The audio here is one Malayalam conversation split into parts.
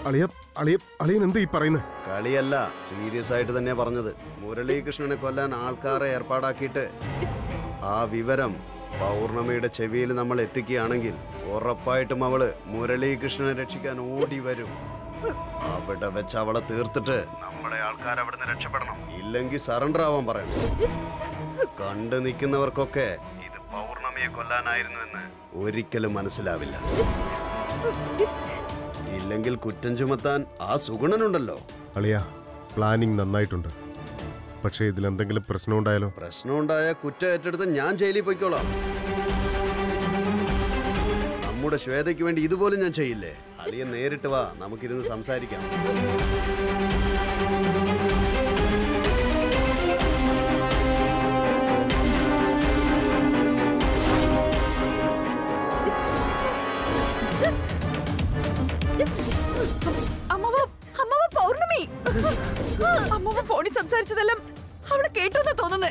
അളിയൻ എന്താ ഈ പറയുന്നത്? കളിയല്ല, സീരിയസ് ആയിട്ട് തന്നെ പറഞ്ഞത്. മുരളീകൃഷ്ണനെ കൊല്ലാൻ ആൾക്കാരെ ഏർപ്പാടാക്കിയിട്ട് ആ വിവരം പൗർണമിയുടെ ചെവിയിൽ നമ്മൾ എത്തിക്കുകയാണെങ്കിൽ ഉറപ്പായിട്ടും അവള് മുരളീകൃഷ്ണനെ രക്ഷിക്കാൻ ഓടി വരും. അവിടെ വെച്ച് അവളെ തീർത്തിട്ട് നമ്മളെ ആൾക്കാർ അവിടുന്ന് രക്ഷപ്പെടണം. ഇല്ലെങ്കിൽ സറണ്ടർ ആവാൻ പറയണം. കണ്ടു നിൽക്കുന്നവർക്കൊക്കെ ഇത് പൗർണമിയെ കൊല്ലാനായിരുന്നു എന്ന് ഒരിക്കലും മനസ്സിലാവില്ല. ഇല്ലെങ്കിൽ കുറ്റം ചുമത്താൻ ആ സുഗുണനുണ്ടല്ലോ. അളിയ, പ്ലാനിങ് നന്നായിട്ടുണ്ട്. പക്ഷേ ഇതിലെന്തെങ്കിലും പ്രശ്നം ഉണ്ടായാലോ? പ്രശ്നം ഉണ്ടായ കുറ്റം ഏറ്റെടുത്ത് ഞാൻ ജയിലിൽ പോയിക്കോളാം. നമ്മുടെ ശ്വേതയ്ക്ക് വേണ്ടി ഇതുപോലും ഞാൻ ചെയ്യില്ലേ? അളിയെ നേരിട്ട് വാ, നമുക്കിരുന്ന് സംസാരിക്കാം. പൗർണമി അമ്മ ഫോണിൽ സംസാരിച്ചതെല്ലാം അവള് കേട്ടോന്ന് തോന്നുന്നേ.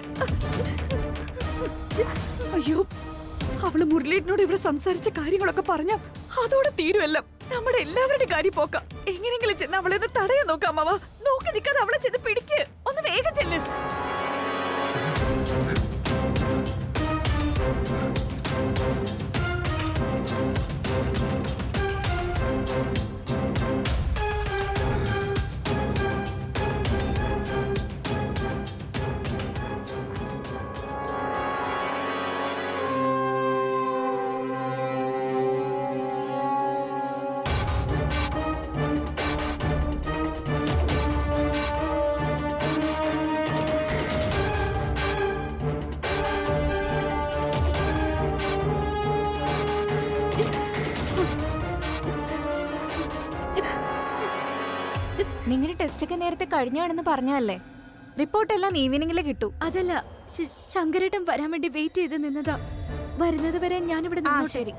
അയ്യോ, അവള് മുരളീനോട് ഇവിടെ സംസാരിച്ച കാര്യങ്ങളൊക്കെ പറഞ്ഞ അതോടെ തീരുമല്ലോ. നമ്മുടെ എല്ലാവരുടെയും കാര്യം പോക്കാം. എങ്ങനെയെങ്കിലും ചെന്ന് അവളെ ഒന്ന് തടയാൻ നോക്കാം. അമ്മ നോക്കി നിൽക്കാതെ അവളെ ചെന്ന് പിടിക്ക്. ഒന്ന് വേഗം ചെല്ല്. നിങ്ങളുടെ ടെസ്റ്റ് ഒക്കെ നേരത്തെ കഴിഞ്ഞാണെന്ന് പറഞ്ഞല്ലേ? റിപ്പോർട്ട് എല്ലാം ഈവനിങ്ങിൽ കിട്ടൂ. അതല്ല, ശങ്കരേട്ടൻ വരാൻ വേണ്ടി വെയിറ്റ് ചെയ്ത് നിന്നതാ. വരുന്നത് വരെ ഞാനിവിടെ നിന്നോ. ശരി.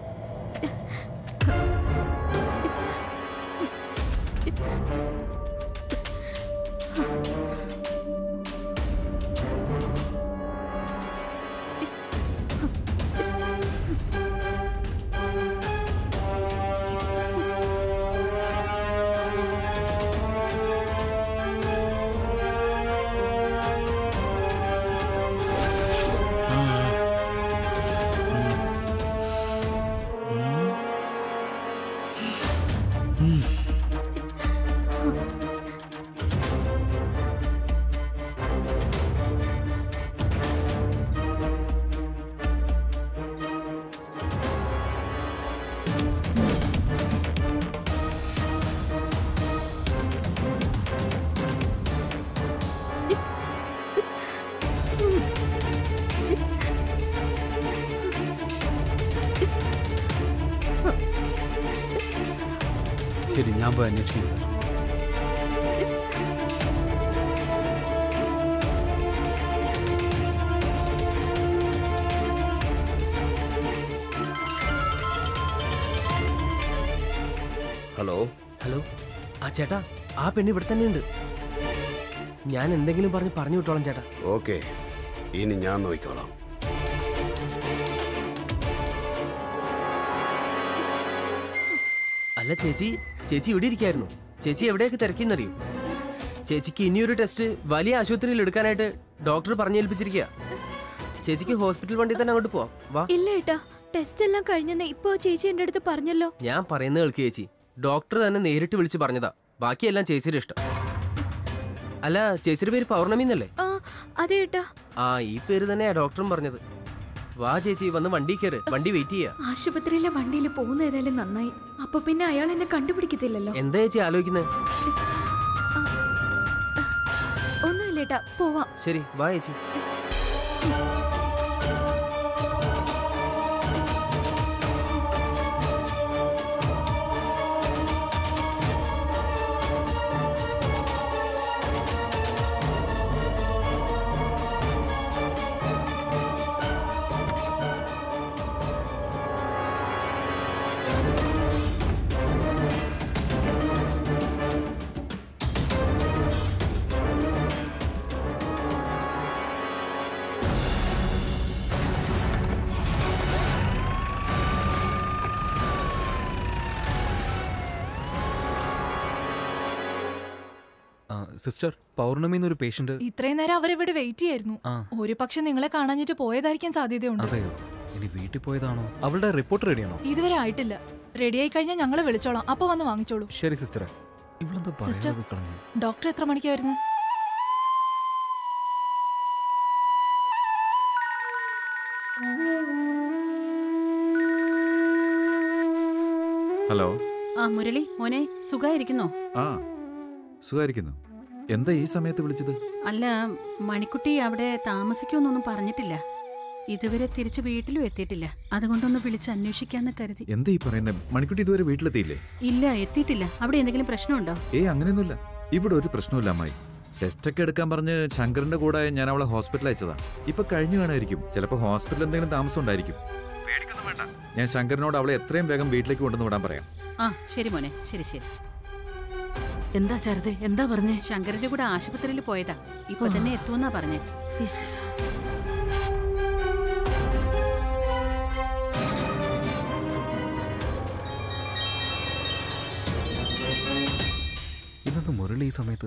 ശരി, ഞാൻ പോയി അന്വേഷിക്കും. ഹലോ ഹലോ, ആ ചേട്ടാ, ആ പെണ്ണ് ഇവിടെ തന്നെ ഉണ്ട്. ഞാൻ എന്തെങ്കിലും പറഞ്ഞു വിട്ടോളാം ചേട്ടാ. ഓക്കെ, ഇനി ഞാൻ നോക്കിക്കോളാം. അല്ല ചേച്ചി ഇവിടെ ഇരിക്കായിരുന്നു. ചേച്ചി എവിടെയൊക്കെ തിരക്കിന്നറിയോ? ചേച്ചിക്ക് ഇനിയൊരു ടെസ്റ്റ് വലിയ ആശുപത്രിയിൽ എടുക്കാനായിട്ട് ഡോക്ടർ പറഞ്ഞേൽപ്പിച്ചിരിക്കുക. ചേച്ചിക്ക് ഹോസ്പിറ്റൽ വണ്ടി തന്നെ അങ്ങോട്ട് പോവാം. വാ. ഇല്ല ഏട്ടാ, ടെസ്റ്റ് എല്ലാം കഴിഞ്ഞെന്ന് ഇപ്പോ ചേച്ചി എന്റെ അടുത്ത് പറഞ്ഞല്ലോ. ഞാൻ പറയുന്നത് കേൾക്ക് ചേച്ചി. ഡോക്ടർ തന്നെ നേരിട്ട് വിളിച്ച് പറഞ്ഞതാ. ബാക്കിയെല്ലാം ചേച്ചിയുടെ ഇഷ്ടം. അല്ല, ചേച്ചിയുടെ പേര് പൗർണമി എന്നല്ലേ? അതെ ഏട്ടാ. ആ, ഈ പേര് തന്നെയാ ഡോക്ടറും പറഞ്ഞത്. വാ ചേച്ചി, വന്ന് വണ്ടി കയറ്. വണ്ടി വെയിറ്റ് ചെയ്യാ. ആശുപത്രിയിലെ വണ്ടിയിൽ പോകുന്ന ഏതായാലും നന്നായി. അപ്പൊ പിന്നെ അയാൾ എന്നെ കണ്ടുപിടിക്കത്തില്ലല്ലോ. എന്താ ചേച്ചി ആലോചിക്കുന്നത്? ഒന്നുമില്ല ഏട്ടാ, പോവാം. ശരി, വാ ചേച്ചി. സിസ്റ്റർ പൗർണമി എന്നൊരു പേഷ്യന്റ്. ഇത്രയും നേരം അവരിവിടെ വെയിറ്റ് ചെയ്യായിരുന്നു. ആ. ഒരു പക്ഷെ നിങ്ങളെ കാണാഞ്ഞിട്ട് പോയതായിരിക്കാൻ സാധ്യതയുണ്ട്. അതെയോ? ഇനി വീട്ടിൽ പോയതാണോ? അവളുടെ റിപ്പോർട്ട് റെഡിയാണോ? ഇതുവരെ ആയിട്ടില്ല. റെഡി ആയി കഴിഞ്ഞാൽ ഞങ്ങളെ വിളിച്ചോളാം. അപ്പൊ വന്ന് വാങ്ങിച്ചോളൂ. ശരി സിസ്റ്ററെ. ഇവളെന്താ സിസ്റ്റർ, പറയാതെ കളഞ്ഞു? ഡോക്ടർ എത്ര മണിക്കാ വരുന്നത്? ഹലോ. ആ മുരളി മോനെ, സുഖായിരിക്കുന്നോ? ആ സുഖായിരിക്കുന്നു. എന്താ ഈ സമയത്ത് വിളിച്ചത്? അല്ല, മണിക്കുട്ടി അവിടെ താമസിക്കുമെന്നൊന്നും പറഞ്ഞിട്ടില്ല. ഇതുവരെ തിരിച്ചു വീട്ടിലും എത്തിയിട്ടില്ല. അതുകൊണ്ടൊന്ന് വിളിച്ച് അന്വേഷിക്കാന്ന് കരുതി. എന്താ ഈ പറയുന്നത്? മണിക്കുട്ടി ഇതുവരെ വീട്ടിലെത്തിയില്ലേ? ഇല്ല, എത്തിയിട്ടില്ല. അവിടെ എന്തെങ്കിലും പ്രശ്നമുണ്ടോ? അങ്ങനെയൊന്നുമില്ല. ഇവിടെ ഒരു പ്രശ്നമില്ല അമ്മായി. ടെസ്റ്റൊക്കെ എടുക്കാൻ പറഞ്ഞ് ശങ്കറിന്റെ കൂടെ ഞാൻ അവളെ ഹോസ്പിറ്റലിൽ അയച്ചതാ. ഇപ്പൊ കഴിഞ്ഞു കാണായിരിക്കും. ചിലപ്പോൾ ഹോസ്പിറ്റലിൽ എന്തെങ്കിലും താമസം ഉണ്ടായിരിക്കും. ഞാൻ ശങ്കറിനോട് അവളെ എത്രയും വേഗം വീട്ടിലേക്ക് കൊണ്ടുവന്ന് വിടാൻ പറയാം. ആ ശരി മോനെ, ശരി ശരി. എന്താ ശാരദേ, എന്താ പറഞ്ഞേ? ശങ്കറിന്റെ കൂടെ ആശുപത്രിയിൽ പോയതാ. ഇപ്പൊ തന്നെ എത്തുമെന്നാ പറഞ്ഞേ. ഇതെന്താ മുരളി ഈ സമയത്ത്?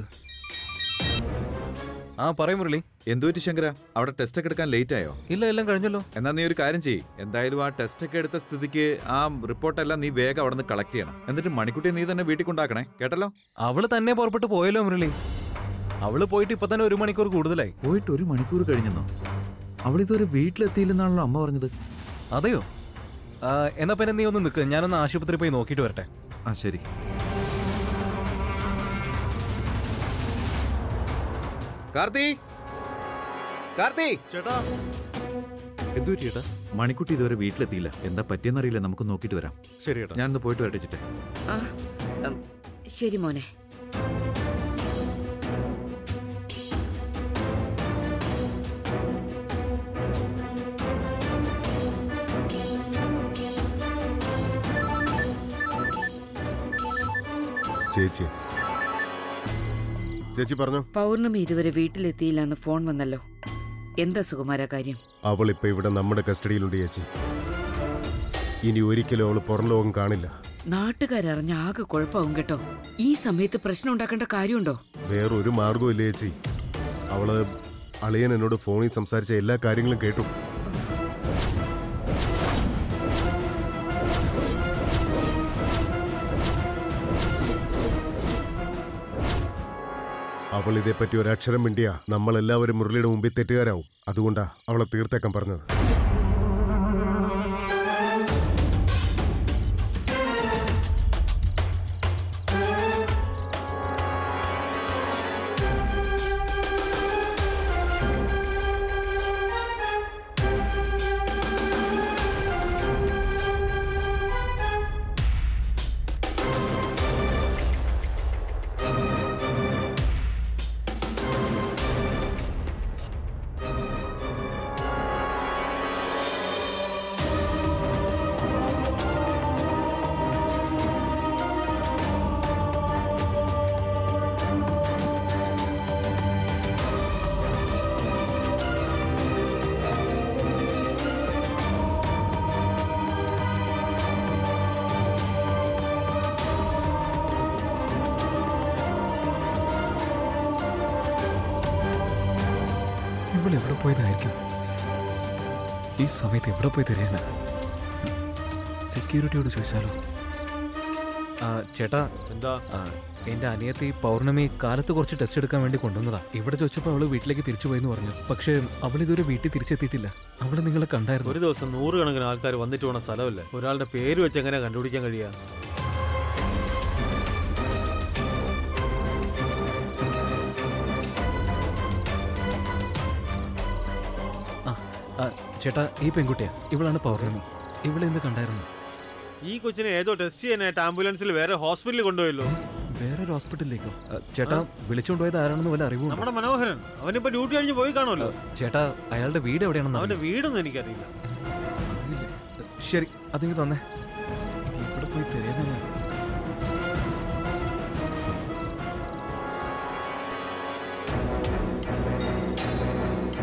ആ പറയും മുരളി. എന്തുപറ്റി ശങ്കര? അവിടെ ടെസ്റ്റ് ഒക്കെ എടുക്കാൻ ലേറ്റ് ആയോ? ഇല്ല, എല്ലാം കഴിഞ്ഞല്ലോ. എന്നാ നീ ഒരു കാര്യം ചെയ്യ്. എന്തായാലും ആ ടെസ്റ്റ് ഒക്കെ എടുത്ത സ്ഥിതിക്ക് ആ റിപ്പോർട്ടെല്ലാം നീ വേഗം അവിടെ നിന്ന് കളക്ട് ചെയ്യണം. എന്നിട്ട് മണിക്കുട്ടിയെ നീ തന്നെ വീട്ടിൽ കൊണ്ടാക്കണേ, കേട്ടല്ലോ? അവള് തന്നെ പുറപ്പെട്ട് പോയല്ലോ മുരളി. അവള് പോയിട്ട് ഇപ്പൊ തന്നെ 1 മണിക്കൂർ കൂടുതലായി. പോയിട്ട് 1 മണിക്കൂർ കഴിഞ്ഞെന്നോ? അവളിതുവരെ വീട്ടിലെത്തിയില്ലെന്നാണല്ലോ അമ്മ പറഞ്ഞത്. അതെയോ? എന്നാ പിന്നെ നീ ഒന്ന് നിൽക്ക്, ഞാനൊന്ന് ആശുപത്രി പോയി നോക്കിയിട്ട് വരട്ടെ. ആ ശരി. കാർത്തി, കാർത്തി ചേട്ടാ. എന്തു ചേട്ടാ? മണിക്കുട്ടി ഇതുവരെ വീട്ടിലെത്തിയില്ല. എന്താ പറ്റിയെന്നറിയില്ല. നമുക്ക് നോക്കിയിട്ട് വരാം. ശരി ചേട്ടാ. ഞാനൊന്ന് പോയിട്ട് വരട്ടെ. ശരി മോനെ. ചേച്ചി ചേച്ചി പറഞ്ഞു. പൗർണമി ഇതുവരെ വീട്ടിലെത്തിയില്ല എന്ന് ഫോൺ വന്നല്ലോ. എന്താ സുകുമാര കാര്യം? അവൾ ഇപ്പൊ ഇവിടെ നമ്മുടെ കസ്റ്റഡിയിലുണ്ട് ചേച്ചി. ഇനി ഒരിക്കലും അവള് പുറം ലോകം കാണില്ല. നാട്ടുകാരറിഞ്ഞ ആകെ കുഴപ്പമാവും കേട്ടോ. ഈ സമയത്ത് പ്രശ്നം ഉണ്ടാക്കേണ്ട കാര്യമുണ്ടോ? വേറൊരു മാർഗവും ഇല്ല ചേച്ചി. അവള് അളിയൻ എന്നോട് ഫോണിൽ സംസാരിച്ച എല്ലാ കാര്യങ്ങളും കേട്ടു. അവൾ ഇതേപ്പറ്റി ഒരക്ഷരം മിണ്ടിയാ നമ്മളെല്ലാവരും മുരളിയുടെ മുമ്പിൽ തെറ്റുകാരാവും. അതുകൊണ്ടാ അവളെ തീർത്തേക്കാൻ പറഞ്ഞത്. എവിടെ പോയതായിരിക്കും? ഈ സമയത്ത് എവിടെ പോയി തരികയാണ്? സെക്യൂരിറ്റിയോട് ചോദിച്ചാലോ? ചേട്ടാ, എന്താ? എന്റെ അനിയത്തി പൗർണമി കാലത്ത് കുറച്ച് ടെസ്റ്റ് എടുക്കാൻ വേണ്ടി കൊണ്ടുവന്നതാ. ഇവിടെ ചോദിച്ചപ്പോൾ അവള് വീട്ടിലേക്ക് തിരിച്ചു പോയെന്ന് പറഞ്ഞു. പക്ഷേ അവളിതുവരെ വീട്ടിൽ തിരിച്ചെത്തിയിട്ടില്ല. അവള് നിങ്ങളെ കണ്ടായിരുന്നു. ഒരു ദിവസം 100 കണക്കിന് ആൾക്കാർ വന്നിട്ട് പോണ സ്ഥലമല്ലേ. ഒരാളുടെ പേര് വെച്ച് എങ്ങനെ കണ്ടുപിടിക്കാൻ കഴിയാ? ചേട്ടാ, ഈ പെൺകുട്ടിയാ. ഇവളാണ് പൗർണമി. ഇവളെ എന്ത് കണ്ടായിരുന്നു? ഈ കൊച്ചിനെ ഏതോ ടെസ്റ്റ് ചെയ്യാനായിട്ട് ആംബുലൻസിൽ വേറെ ഹോസ്പിറ്റലിൽ കൊണ്ടുപോയല്ലോ. വേറൊരു ഹോസ്പിറ്റലിലേക്കോ? ചേട്ടാ, വിളിച്ചുകൊണ്ടുപോയത് ആരാണെന്ന് വല്ല അറിവും? നമ്മുടെ മനോഹരൻ. അവനിപ്പോ ഡ്യൂട്ടി കഴിഞ്ഞ് പോയി കാണുമല്ലോ. ചേട്ടാ, അയാളുടെ വീട് എവിടെയാണെന്ന്? അവന്റെ വീടൊന്നും എനിക്കറിയില്ല. ശരി, അതിങ്ങ് തന്നെ. ഇവിടെ പോയി തരാനാ.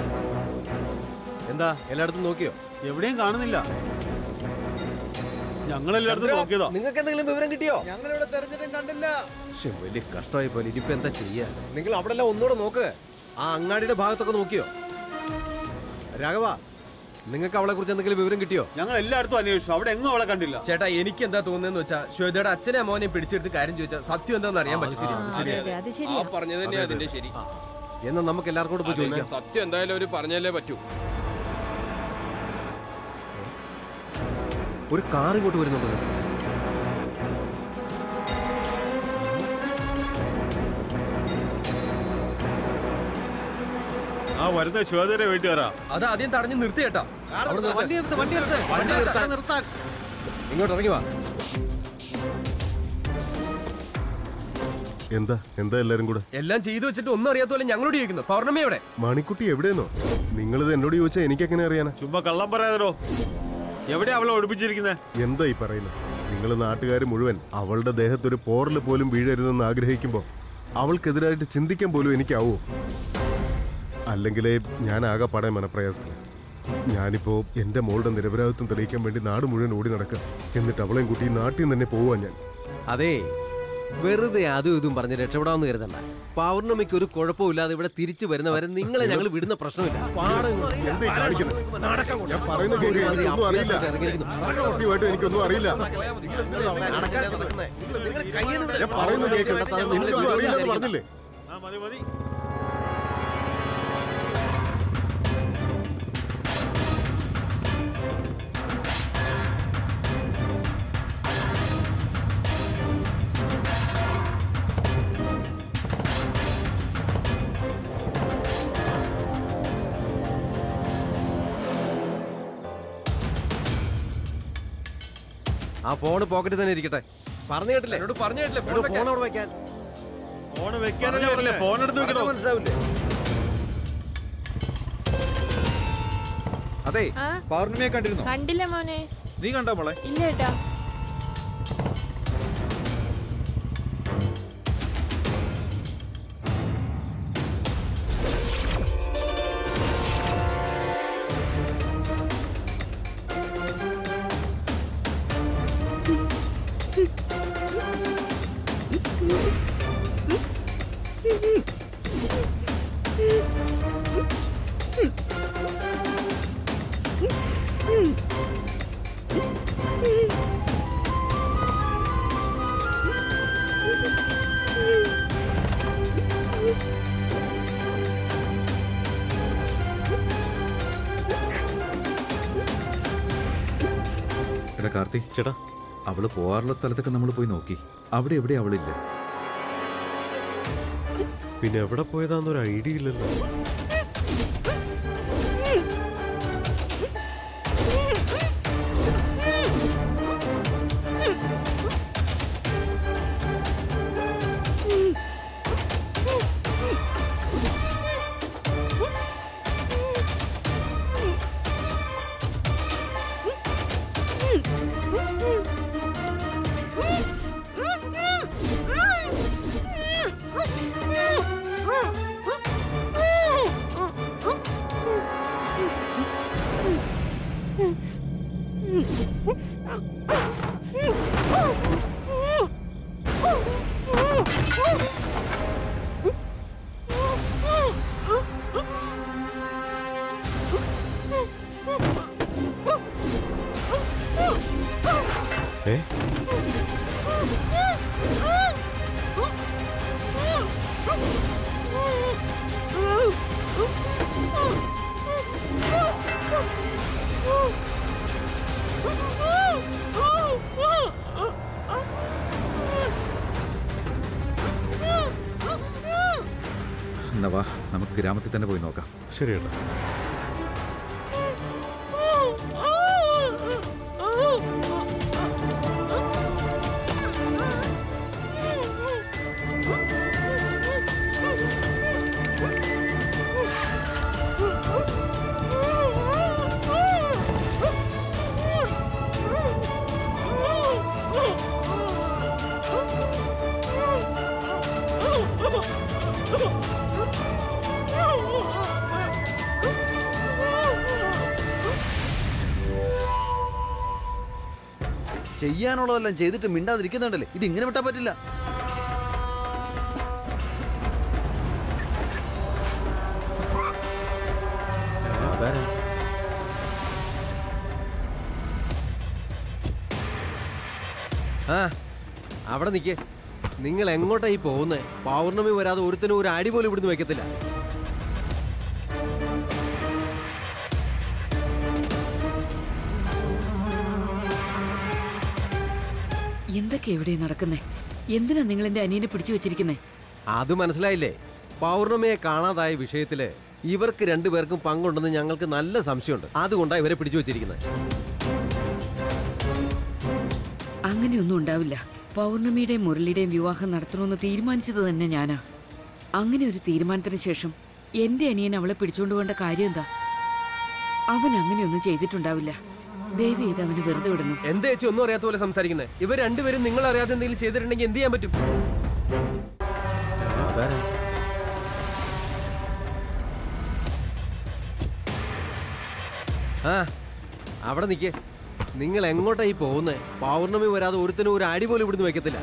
എന്താ എല്ലായിടത്തും നോക്കിയോ? എവിടെയും കാണുന്നില്ല. ഞങ്ങളെല്ലായിടത്തും നോക്കിയതാ. നിങ്ങൾക്ക് എന്തെങ്കിലും വിവരം കിട്ടിയോ? ഞങ്ങളിവിടെ തെരഞ്ഞിട്ടും കണ്ടില്ല. വലിയ കഷ്ടമായി പോലെ. ഇനിയിപ്പോ എന്താ ചെയ്യാ? നിങ്ങൾ അവിടെ എല്ലാം ഒന്നുകൂടെ നോക്ക്. ആ അങ്ങാടിയുടെ ഭാഗത്തൊക്കെ നോക്കിയോ? രാഘവ, നിങ്ങൾക്ക് അവളെ കുറിച്ച് എന്തെങ്കിലും വിവരം കിട്ടിയോ? ഞങ്ങൾ എല്ലായിടത്തും അന്വേഷിച്ചു, അവിടെ എങ്ങും അവളെ കണ്ടില്ല. ചേട്ടാ, എനിക്ക് എന്താ തോന്നുന്നതെന്ന് വെച്ചാൽ ശ്വേതയുടെ അച്ഛനെ മോനെ പിടിച്ചെടുത്ത് കാര്യം ചോദിച്ചാൽ സത്യം എന്താണെന്ന് അറിയാൻ പറ്റും. പറഞ്ഞത് തന്നെയാ അതിന്റെ ശരി. എന്നാൽ നമുക്ക് എല്ലാവർക്കും കൂടെ പോയി ചോദിക്കാം. സത്യം എന്തായാലും ഒരു പറഞ്ഞല്ലേ പറ്റൂ. ഒരു കാർ ഇങ്ങോട്ട് വരുന്നുണ്ട്. ആ വരുന്ന ശ്വേതയുടെ വീട്ടുകാരാ. അത് ആദ്യം തടഞ്ഞു നിർത്തി ചേട്ടാ. ഇങ്ങോട്ട് ഇറങ്ങി വാ. എന്താ എന്താ എല്ലാരും കൂടെ? എല്ലാം ചെയ്തു വെച്ചിട്ട് ഒന്നും അറിയാത്ത പോലെ ഞങ്ങളോട് ചോദിക്കുന്നു. പൗർണമി എവിടെ? മണിക്കുട്ടി എവിടെയെന്നോ? നിങ്ങളിത് എന്നോട് ചോദിച്ചാൽ എനിക്ക് എങ്ങനെ അറിയാനാ? ചുമ്മാ കള്ളം പറയാതോ. എവിടെയാ അവളെ ഒളിപ്പിച്ചിരിക്കുന്നത്? എന്താ ഈ പറയുന്നത്? നിങ്ങൾ നാട്ടുകാർ മുഴുവൻ അവളുടെ ദേഹത്തൊരു പോറൽ പോലും വീഴരുതെന്ന് ആഗ്രഹിക്കുമ്പോൾ അവൾക്കെതിരായിട്ട് ചിന്തിക്കാൻ പോലും എനിക്കാവോ? അല്ലെങ്കിലേ ഞാൻ ആകെപ്പാടെ മനപ്രയാസത്തിൽ. ഞാനിപ്പോ എന്റെ മോളുടെ നിരപരാധിത്വം തെളിയിക്കാൻ വേണ്ടി നാട് മുഴുവൻ ഓടി നടക്കുക. എന്നിട്ട് അവളെയും കുട്ടി നാട്ടിൽ നിന്ന് തന്നെ പോവാ ഞാൻ. അതെ, വെറുതെ അതും ഇതും പറഞ്ഞ് രക്ഷപ്പെടാമെന്ന് കരുതണ്ട. പൗർണമിക്ക് ഒരു കുഴപ്പമില്ലാതെ ഇവിടെ തിരിച്ചു വരുന്നവരെ നിങ്ങളെ ഞങ്ങൾ വിടുന്ന പ്രശ്നമില്ല. എനിക്കൊന്നും അറിയില്ല. പറഞ്ഞില്ലേ? ആ ഫോണ് പോക്കറ്റിൽ തന്നെ ഇരിക്കട്ടെ. പറഞ്ഞു കേട്ടില്ലേ? പറഞ്ഞു കേട്ടില്ലേ? ഫോൺ അവിടെ വെക്കാൻ. ഫോൺ വെക്കാനല്ലേ? ഫോൺ എടുത്ത് വെക്കണോ? മനസ്സിലാവില്ലേ? അതെ, പൗർണമിയെ കണ്ടിരുന്നോ? കണ്ടില്ല മോനെ. നീ കണ്ടോ മോളെ? ഇല്ല ഏട്ടാ. എടാ കാർത്തി ചേട്ടാ, അവള് പോവാറുള്ള സ്ഥലത്തൊക്കെ നമ്മൾ പോയി നോക്കി. അവിടെ എവിടെ അവളില്ല. പിന്നെ എവിടെ പോയതാന്നൊരു ഐഡിയ ഇല്ലല്ലോ. എന്നാ വാ, നമുക്ക് ഗ്രാമത്തിൽ തന്നെ പോയി നോക്കാം. ശരിയേട്ടാ. ചെയ്യാനുള്ളതെല്ലാം ചെയ്തിട്ട് മിണ്ടാതിരിക്കുന്നുണ്ടല്ലേ, ഇത് ഇങ്ങനെ വിട്ടാൻ പറ്റില്ല. അവിടെ നിൽക്കേ. നിങ്ങൾ എങ്ങോട്ടായി പോകുന്നേ? പൗർണമി വരാതെ ഒരുത്തിനും ഒരു അടി പോലും ഇവിടുന്ന് വെക്കത്തില്ല. എന്തൊക്കെ എവിടെ നടക്കുന്നേ? എന്തിനാ നിങ്ങൾ എന്റെ അനിയനെ പിടിച്ചു വെച്ചിരിക്കുന്നേ? അത് മനസ്സിലായില്ലേ? പൗർണമിയെ കാണാതായ വിഷയത്തില് ഇവർക്ക് രണ്ടുപേർക്കും പങ്കുണ്ടെന്ന് ഞങ്ങൾക്ക് നല്ല സംശയമുണ്ട്. അതുകൊണ്ടാണ് ഇവരെ പിടിച്ചു വെച്ചിരിക്കുന്നത്. അങ്ങനെയൊന്നും ഉണ്ടാവില്ല. പൗർണമിയുടെയും മുരളിയുടെയും വിവാഹം നടത്തണമെന്ന് തീരുമാനിച്ചത് തന്നെ ഞാനാ. അങ്ങനെ ഒരു തീരുമാനത്തിന് ശേഷം എന്റെ അനിയൻ അവളെ പിടിച്ചുകൊണ്ട് പോകേണ്ട കാര്യം എന്താ? അവൻ അങ്ങനെയൊന്നും ചെയ്തിട്ടുണ്ടാവില്ല. ദേവി ഇത് അവന് വെറുതെ വിടണം. എന്താ ചേച്ചി ഒന്നും അറിയാത്ത പോലെ സംസാരിക്കുന്നത്? ഇവർ രണ്ടുപേരും നിങ്ങൾ അറിയാതെ എന്തെങ്കിലും ചെയ്തിട്ടുണ്ടെങ്കിൽ എന്ത് ചെയ്യാൻ പറ്റും? അവിടെ നിൽക്കേ. നിങ്ങൾ എങ്ങോട്ടായി പോകുന്നേ? പൗർണമി വരാതെ ഒരുത്തിനും ഒരു അടി പോലും ഇവിടുന്ന് വെക്കത്തില്ല.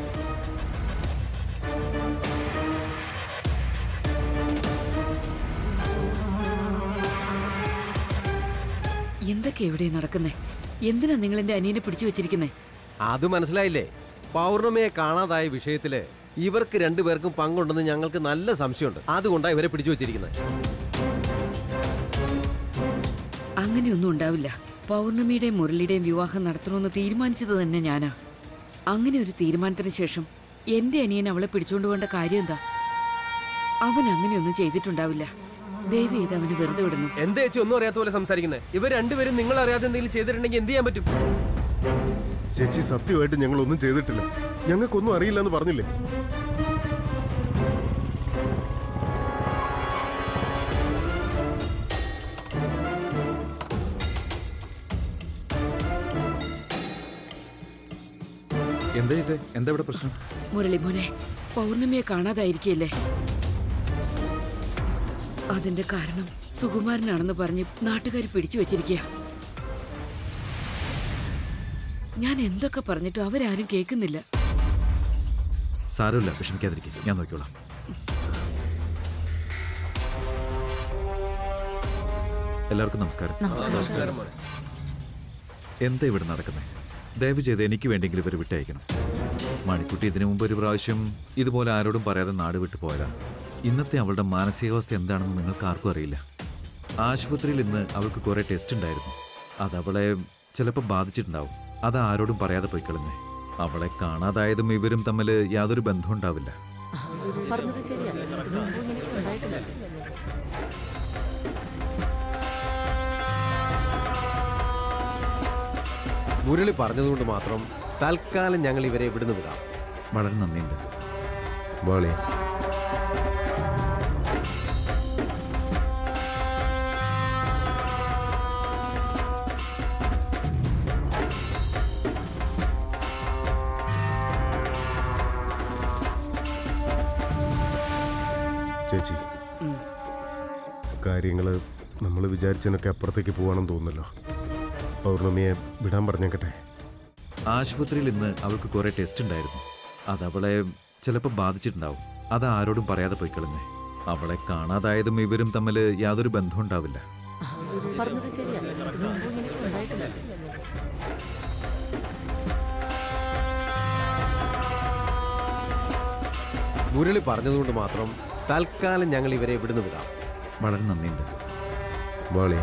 എന്തൊക്കെ എവിടെ നടക്കുന്നേ? എന്തിനാ നിങ്ങൾ എന്റെ അനിയനെ പിടിച്ചു വെച്ചിരിക്കുന്നേ? അത് മനസ്സിലായില്ലേ? പൗർണമിയെ കാണാതായ വിഷയത്തില് ഇവർക്ക് രണ്ടുപേർക്കും പങ്കുണ്ടെന്ന് ഞങ്ങൾക്ക് നല്ല സംശയമുണ്ട്. അതുകൊണ്ടാണ് ഇവരെ പിടിച്ചു വെച്ചിരിക്കുന്നത്. അങ്ങനെയൊന്നും ഉണ്ടാവില്ല. പൗർണമിയുടെയും മുരളിയുടെയും വിവാഹം നടത്തണമെന്ന് തീരുമാനിച്ചത് തന്നെ ഞാനാ. അങ്ങനെ ഒരു തീരുമാനത്തിന് ശേഷം എന്റെ അനിയൻ അവളെ പിടിച്ചുകൊണ്ട് പോകേണ്ട കാര്യം എന്താ? അവൻ അങ്ങനെയൊന്നും ചെയ്തിട്ടുണ്ടാവില്ല. ദേവി ഇത് അവന് വെറുതെ വിടണം. എന്താ ചേച്ചി ഒന്നും അറിയാത്ത പോലെ സംസാരിക്കുന്നത്? ഇവർ രണ്ടുപേരും നിങ്ങൾ അറിയാതെ എന്തെങ്കിലും ചെയ്തിട്ടുണ്ടെങ്കിൽ എന്ത് ചെയ്യാൻ പറ്റും? ചേച്ചി സത്യമായിട്ട് ഞങ്ങളൊന്നും ചെയ്തിട്ടില്ല. ഞങ്ങൾക്കൊന്നും അറിയില്ലെന്ന് പറഞ്ഞില്ലേ? എന്താ ഇവിടെ പ്രശ്നം? മുരളി മോനെ, പൗർണമിയെ കാണാതായിരിക്കല്ലേ? അതിന്റെ കാരണം സുകുമാരനാണെന്ന് പറഞ്ഞ് നാട്ടുകാർ പിടിച്ചു വെച്ചിരിക്കുക. ഞാൻ എന്തൊക്കെ പറഞ്ഞിട്ടും അവരാരും കേൾക്കുന്നില്ല. സാരമില്ല, വിഷമിക്കാതിരിക്കും, ഞാൻ നോക്കിക്കോളാം. എല്ലാവർക്കും നമസ്കാരം. എന്താ ഇവിടെ നടക്കുന്നത്? ദയവ് ചെയ്ത് എനിക്ക് വേണ്ടെങ്കിലും ഇവർ വിട്ടയക്കണം. മണിക്കുട്ടി ഇതിനു മുമ്പ് ഒരു പ്രാവശ്യം ഇതുപോലെ ആരോടും പറയാതെ നാട് വിട്ടു പോയതാണ്. ഇന്നത്തെ അവളുടെ മാനസികാവസ്ഥ എന്താണെന്ന് നിങ്ങൾക്ക് ആർക്കും അറിയില്ല. ആശുപത്രിയിൽ ഇന്ന് അവൾക്ക് കുറേ ടെസ്റ്റ് ഉണ്ടായിരുന്നു. അതവളെ ചിലപ്പോൾ ബാധിച്ചിട്ടുണ്ടാവും. അത് ആരോടും പറയാതെ പോയി കളഞ്ഞേ. അവളെ കാണാതായതും ഇവരും തമ്മിൽ യാതൊരു ബന്ധവും ഉണ്ടാവില്ല. മുരളി പറഞ്ഞതുകൊണ്ട് മാത്രം തൽക്കാലം ഞങ്ങൾ ഇവരെ ഇവിടുന്ന് വിടാം. വളരെ നന്ദിയുണ്ട്. വാളി, ചേച്ചി, കാര്യങ്ങള് നമ്മൾ വിചാരിച്ചതിനൊക്കെ അപ്പുറത്തേക്ക് പോവാണെന്ന് തോന്നുന്നല്ലോ. പൗർണമിയെ വിടാൻ പറഞ്ഞേക്കട്ടെ. ആശുപത്രിയിൽ ഇന്ന് അവൾക്ക് കുറേ ടെസ്റ്റ് ഉണ്ടായിരുന്നു. അതവളെ ചിലപ്പോൾ ബാധിച്ചിട്ടുണ്ടാവും. അത് ആരോടും പറയാതെ പോയി കളഞ്ഞേ. അവളെ കാണാതായതും ഇവരും തമ്മിൽ യാതൊരു ബന്ധവും ഉണ്ടാവില്ല. മുരളി പറഞ്ഞതുകൊണ്ട് മാത്രം തൽക്കാലം ഞങ്ങൾ ഇവരെ ഇവിടുന്ന് വിടാം. വളരെ നന്ദിയുണ്ട്. വാളി,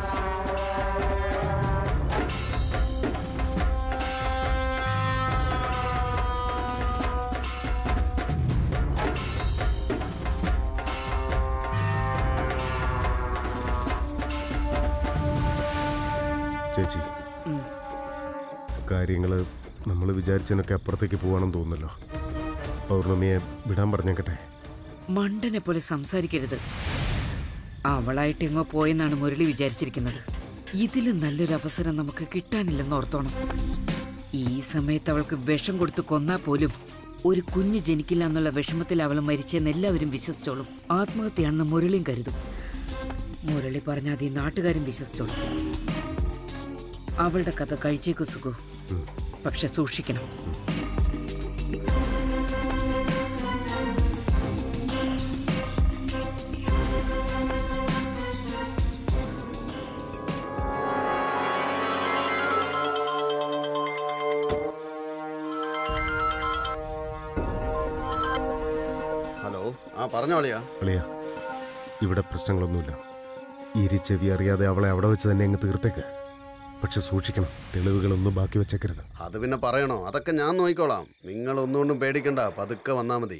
ചേച്ചി, കാര്യങ്ങള് നമ്മൾ വിചാരിച്ചതിനൊക്കെ അപ്പുറത്തേക്ക് പോവാണെന്ന് തോന്നുന്നല്ലോ. പൗർണമിയെ വിടാൻ പറഞ്ഞേക്കട്ടെ. മണ്ടനെ പോലെ സംസാരിക്കരുത്. അവളായിട്ട് എങ്ങോ പോയെന്നാണ് മുരളി വിചാരിച്ചിരിക്കുന്നത്. ഇതിലും നല്ലൊരു അവസരം നമുക്ക് കിട്ടാനില്ലെന്ന് ഓർത്തോണം. ഈ സമയത്ത് അവൾക്ക് വിഷം കൊടുത്ത് കൊന്നാ പോലും ഒരു കുഞ്ഞ് ജനിക്കില്ല എന്നുള്ള വിഷമത്തിൽ അവൾ മരിച്ചെന്ന് എല്ലാവരും വിശ്വസിച്ചോളും. ആത്മഹത്യയാണെന്ന് മുരളിയും കരുതും. മുരളി പറഞ്ഞാൽ ഈ നാട്ടുകാരും വിശ്വസിച്ചോളും. അവളുടെ കഥ കഴിച്ചേക്കു സുഖു. പക്ഷെ സൂക്ഷിക്കണം. ഹലോ, ആ പറഞ്ഞോ അളിയാ. അളിയ, ഇവിടെ പ്രശ്നങ്ങളൊന്നുമില്ല. ചെവി അറിയാതെ അവളെ അവിടെ വെച്ച് തന്നെ അങ്ങ് തീർത്തേക്ക്. പക്ഷെ സൂക്ഷിക്കണം, തെളിവുകളൊന്നും ബാക്കി വെച്ചേക്കരുത്. അത് പിന്നെ പറയണോ? അതൊക്കെ ഞാൻ നോക്കിക്കോളാം. നിങ്ങൾ ഒന്നുകൊണ്ടും പേടിക്കണ്ട, പതുക്കെ വന്നാ മതി.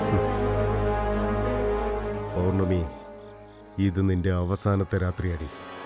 പൗർണമി, ഇത് നിന്റെ അവസാനത്തെ രാത്രിയടി.